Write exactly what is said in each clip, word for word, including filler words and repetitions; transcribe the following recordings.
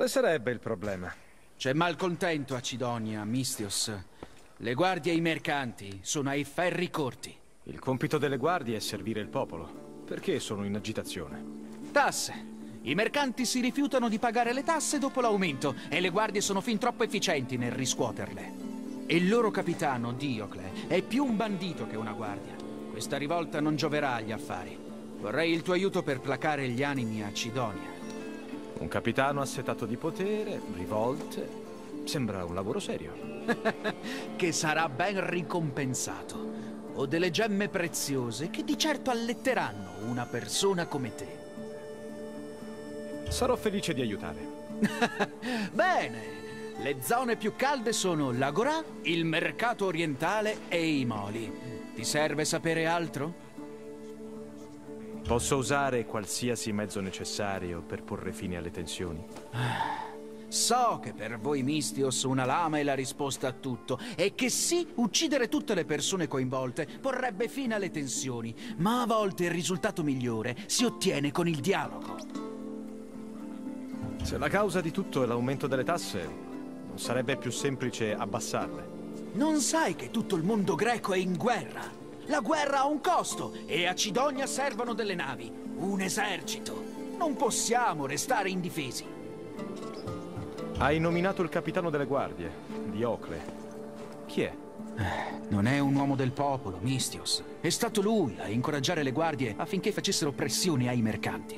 Quale sarebbe il problema? C'è malcontento a Cidonia, Misthios. Le guardie e i mercanti sono ai ferri corti. Il compito delle guardie è servire il popolo. Perché sono in agitazione? Tasse. I mercanti si rifiutano di pagare le tasse dopo l'aumento e le guardie sono fin troppo efficienti nel riscuoterle. E il loro capitano, Diocle, è più un bandito che una guardia. Questa rivolta non gioverà agli affari. Vorrei il tuo aiuto per placare gli animi a Cidonia. Un capitano assetato di potere, rivolte... Sembra un lavoro serio. Che sarà ben ricompensato. Ho delle gemme preziose che di certo alletteranno una persona come te. Sarò felice di aiutare. Bene! Le zone più calde sono l'Agorà, il mercato orientale e i moli. Ti serve sapere altro? Posso usare qualsiasi mezzo necessario per porre fine alle tensioni. So che per voi Misthios una lama è la risposta a tutto e che sì, uccidere tutte le persone coinvolte porrebbe fine alle tensioni, ma a volte il risultato migliore si ottiene con il dialogo. Se la causa di tutto è l'aumento delle tasse, non sarebbe più semplice abbassarle? Non sai che tutto il mondo greco è in guerra? La guerra ha un costo e a Cidonia servono delle navi, un esercito. Non possiamo restare indifesi. Hai nominato il capitano delle guardie, Diocle. Chi è? Non è un uomo del popolo, Misthios. È stato lui a incoraggiare le guardie affinché facessero pressione ai mercanti.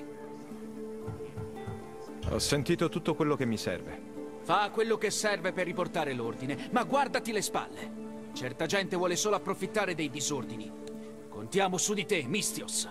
Ho sentito tutto quello che mi serve. Fa quello che serve per riportare l'ordine, ma guardati le spalle. Certa gente vuole solo approfittare dei disordini. Contiamo su di te, Misthios.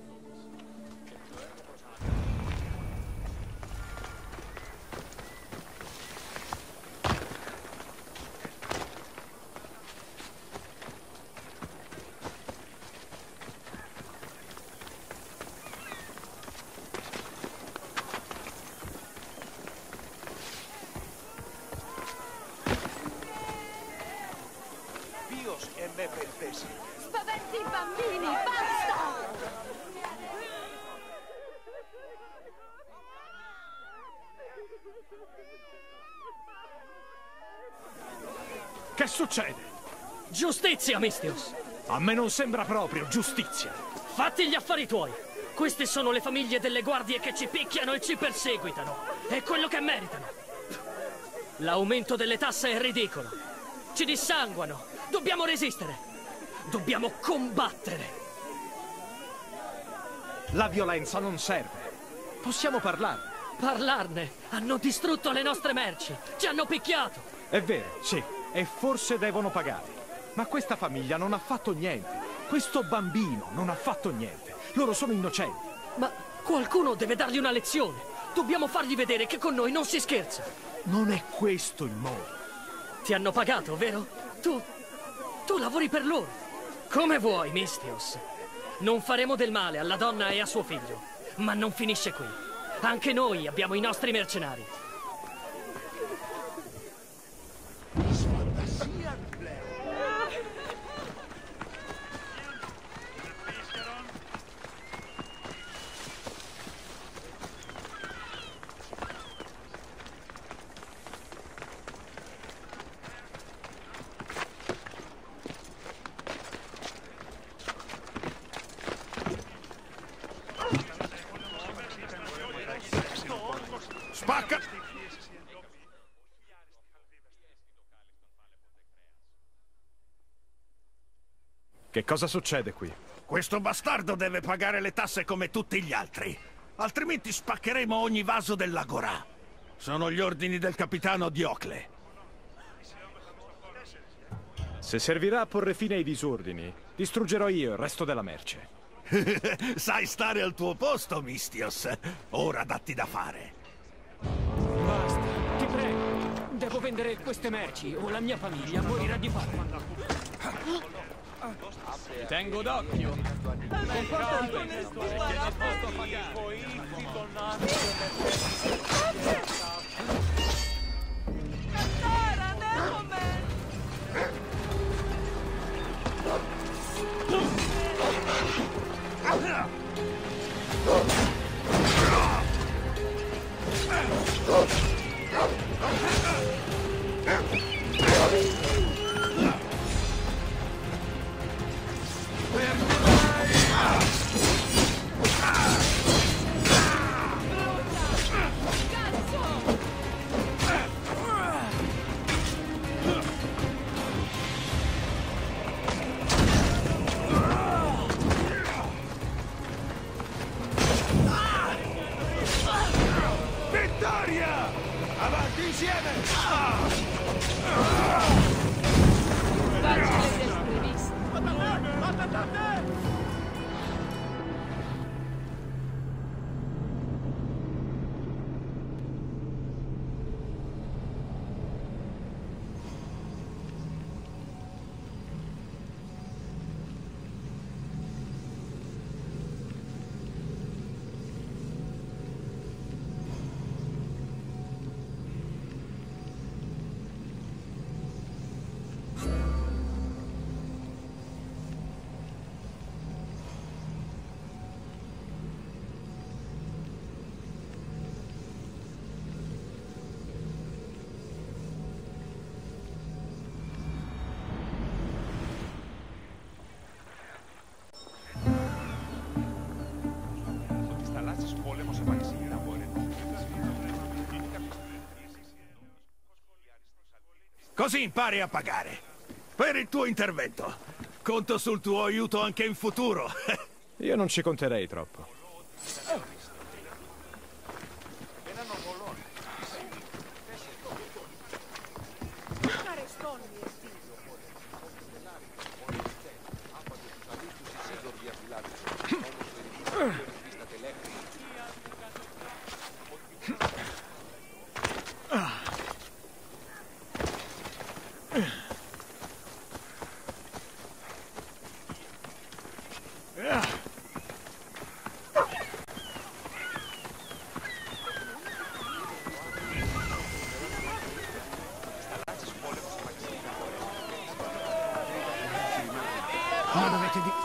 E me pentesi. Spaventi i bambini, basta! Che succede? Giustizia, Misthios! A me non sembra proprio giustizia. Fatti gli affari tuoi! Queste sono le famiglie delle guardie che ci picchiano e ci perseguitano. È quello che meritano. L'aumento delle tasse è ridicolo. Ci dissanguano. Dobbiamo resistere. Dobbiamo combattere. La violenza non serve. Possiamo parlarne. Parlarne? Hanno distrutto le nostre merci. Ci hanno picchiato. È vero, sì. E forse devono pagare. Ma questa famiglia non ha fatto niente. Questo bambino non ha fatto niente. Loro sono innocenti. Ma qualcuno deve dargli una lezione. Dobbiamo fargli vedere che con noi non si scherza. Non è questo il modo. Ti hanno pagato, vero? Tu... tu lavori per loro. Come vuoi, Misthios. Non faremo del male alla donna e a suo figlio. Ma non finisce qui. Anche noi abbiamo i nostri mercenari. Spacca! Che cosa succede qui? Questo bastardo deve pagare le tasse come tutti gli altri. Altrimenti spaccheremo ogni vaso dell'Agorà. Sono gli ordini del capitano Diocle. Se servirà a porre fine ai disordini, distruggerò io il resto della merce. Sai stare al tuo posto, Misthios. Ora datti da fare. Basta, ti prego. Devo vendere queste merci o la mia famiglia morirà di fame. Ti tengo d'occhio. Oh! Così impari a pagare. Per il tuo intervento. Conto sul tuo aiuto anche in futuro. Io non ci conterei troppo. Ma dovete di...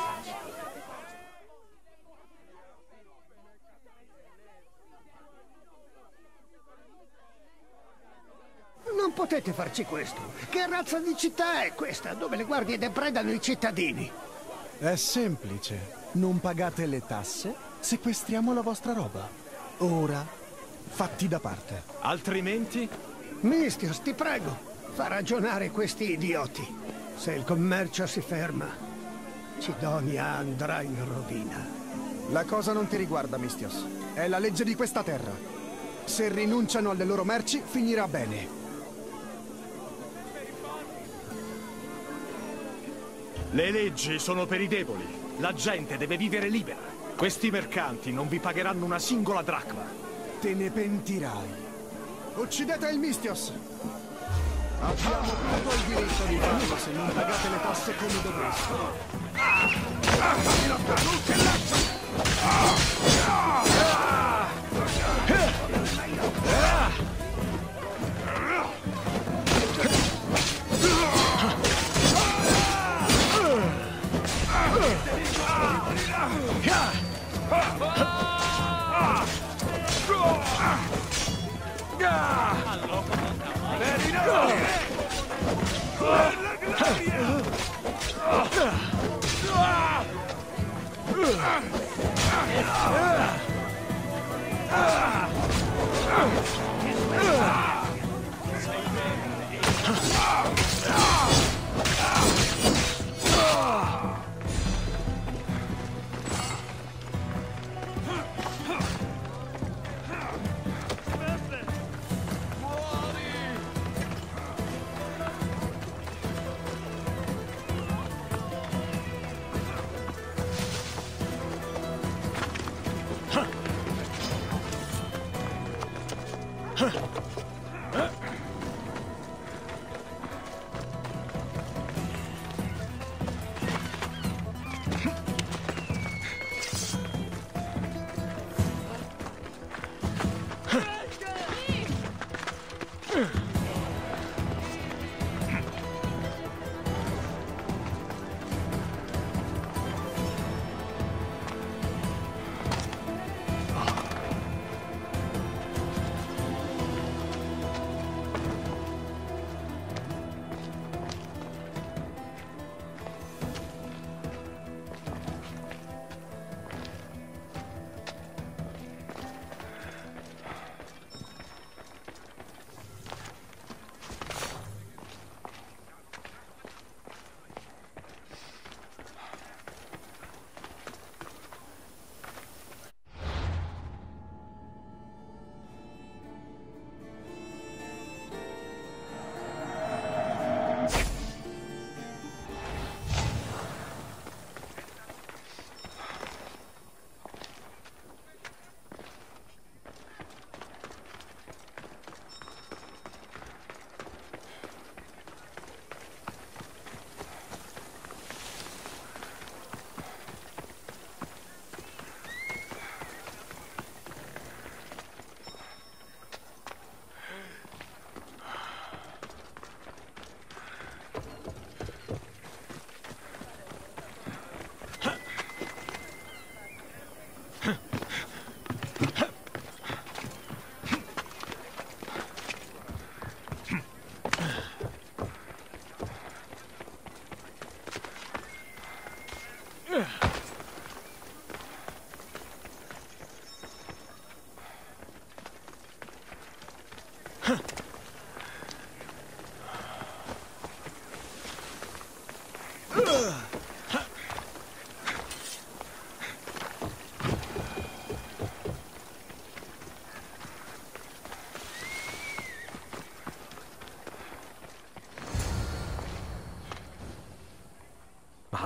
Non potete farci questo. Che razza di città è questa, dove le guardie depredano i cittadini? È semplice. Non pagate le tasse, sequestriamo la vostra roba. Ora, fatti da parte. Altrimenti? Mistios, ti prego, fa ragionare questi idioti. Se il commercio si ferma, Cidonia andrà in rovina. La cosa non ti riguarda, Mistios. È la legge di questa terra. Se rinunciano alle loro merci, finirà bene. Le leggi sono per i deboli. La gente deve vivere libera. Questi mercanti non vi pagheranno una singola dracma. Te ne pentirai. Uccidete il Mistios! Abbiamo tutto il diritto di farlo se non pagate le tasse come dovreste.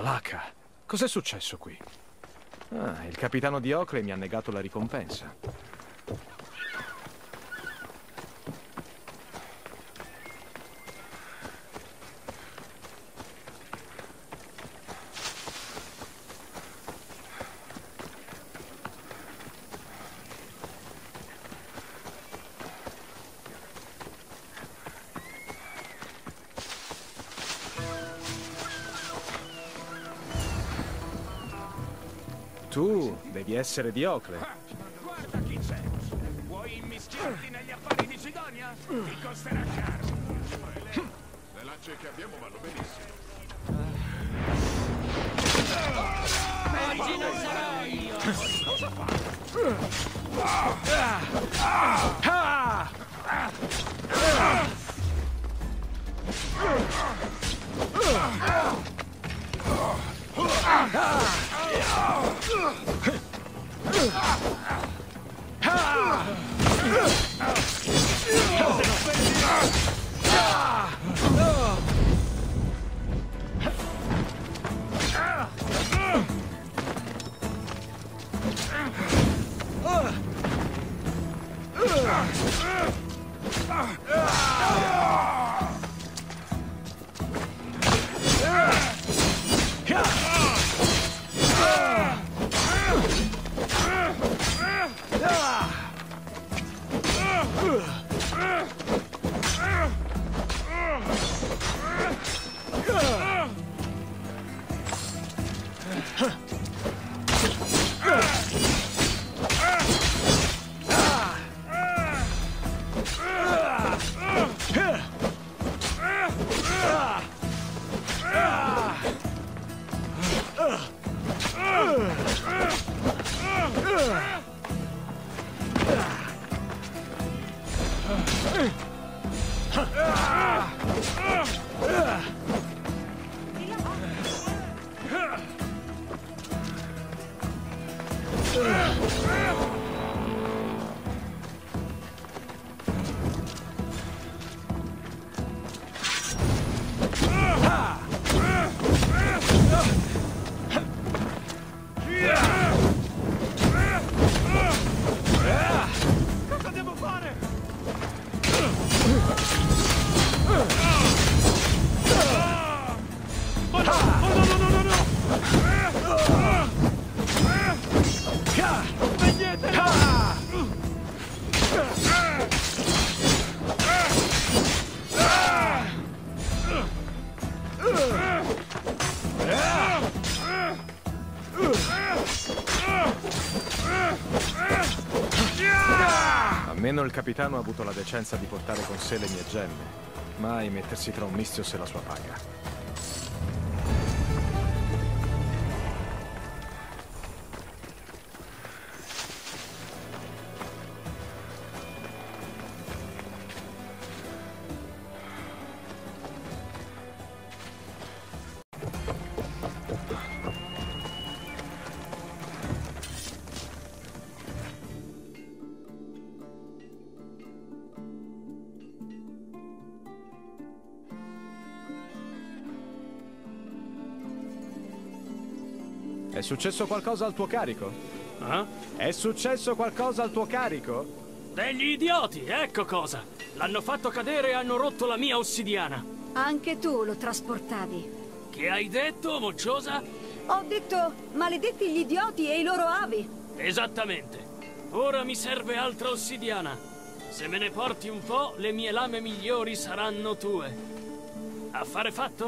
Malaka, cos'è successo qui? Ah, il capitano Diocle mi ha negato la ricompensa. Tu devi essere Diocle. Guarda chi c'è. Vuoi immischiarti negli affari di Sidonia? Ti costerà caro. Le lance che abbiamo vanno benissimo. Oggi non sarò io! Cosa fa? Cosa devo fare? Oh no! Oh no no no no no! Almeno il capitano ha avuto la decenza di portare con sé le mie gemme. Mai mettersi tra un Misthios e la sua paga. È successo qualcosa al tuo carico? Eh? È successo qualcosa al tuo carico? Degli idioti, ecco cosa! L'hanno fatto cadere e hanno rotto la mia ossidiana. Anche tu lo trasportavi. Che hai detto, mocciosa? Ho detto, maledetti gli idioti e i loro avi. Esattamente. Ora mi serve altra ossidiana. Se me ne porti un po', le mie lame migliori saranno tue. Affare fatto?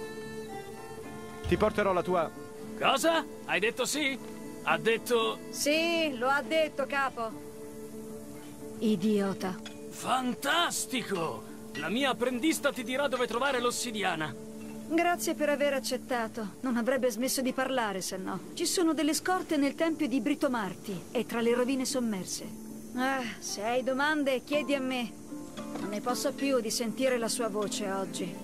Ti porterò la tua... Cosa? Hai detto sì? Ha detto... Sì, lo ha detto, capo. Idiota. Fantastico! La mia apprendista ti dirà dove trovare l'ossidiana. Grazie per aver accettato. Non avrebbe smesso di parlare, se no. Ci sono delle scorte nel tempio di Britomarti e tra le rovine sommerse. Ah, se hai domande, chiedi a me. Non ne posso più di sentire la sua voce oggi.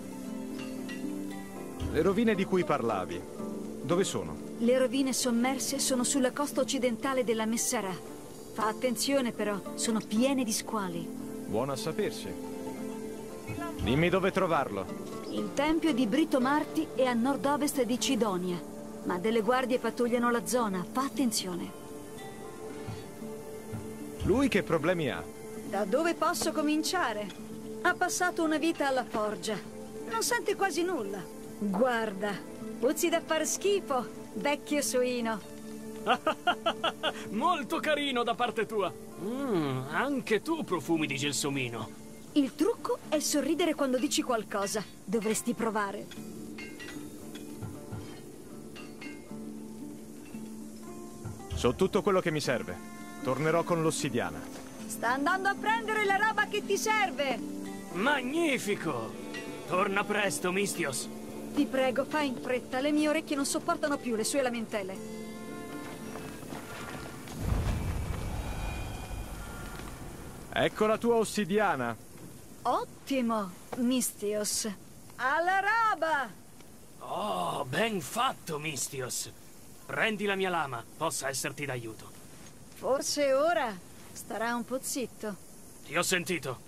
Le rovine di cui parlavi, dove sono? Le rovine sommerse sono sulla costa occidentale della Messarà. Fa attenzione però, sono piene di squali. Buono a sapersi. Dimmi dove trovarlo. Il tempio di Britomarti è a nord-ovest di Cidonia, ma delle guardie pattugliano la zona, fa attenzione. Lui che problemi ha? Da dove posso cominciare? Ha passato una vita alla forgia. Non sente quasi nulla. Guarda, puzzi da far schifo, vecchio suino. Molto carino da parte tua. Mm, anche tu profumi di gelsomino. Il trucco è sorridere quando dici qualcosa. Dovresti provare. So tutto quello che mi serve. Tornerò con l'ossidiana. Sta andando a prendere la roba che ti serve. Magnifico! Torna presto, Mistios. Ti prego, fai in fretta. Le mie orecchie non sopportano più le sue lamentele. Ecco la tua ossidiana. Ottimo, Mistios. Alla roba! Oh, ben fatto, Mistios. Prendi la mia lama, possa esserti d'aiuto. Forse ora starà un po' zitto. Ti ho sentito.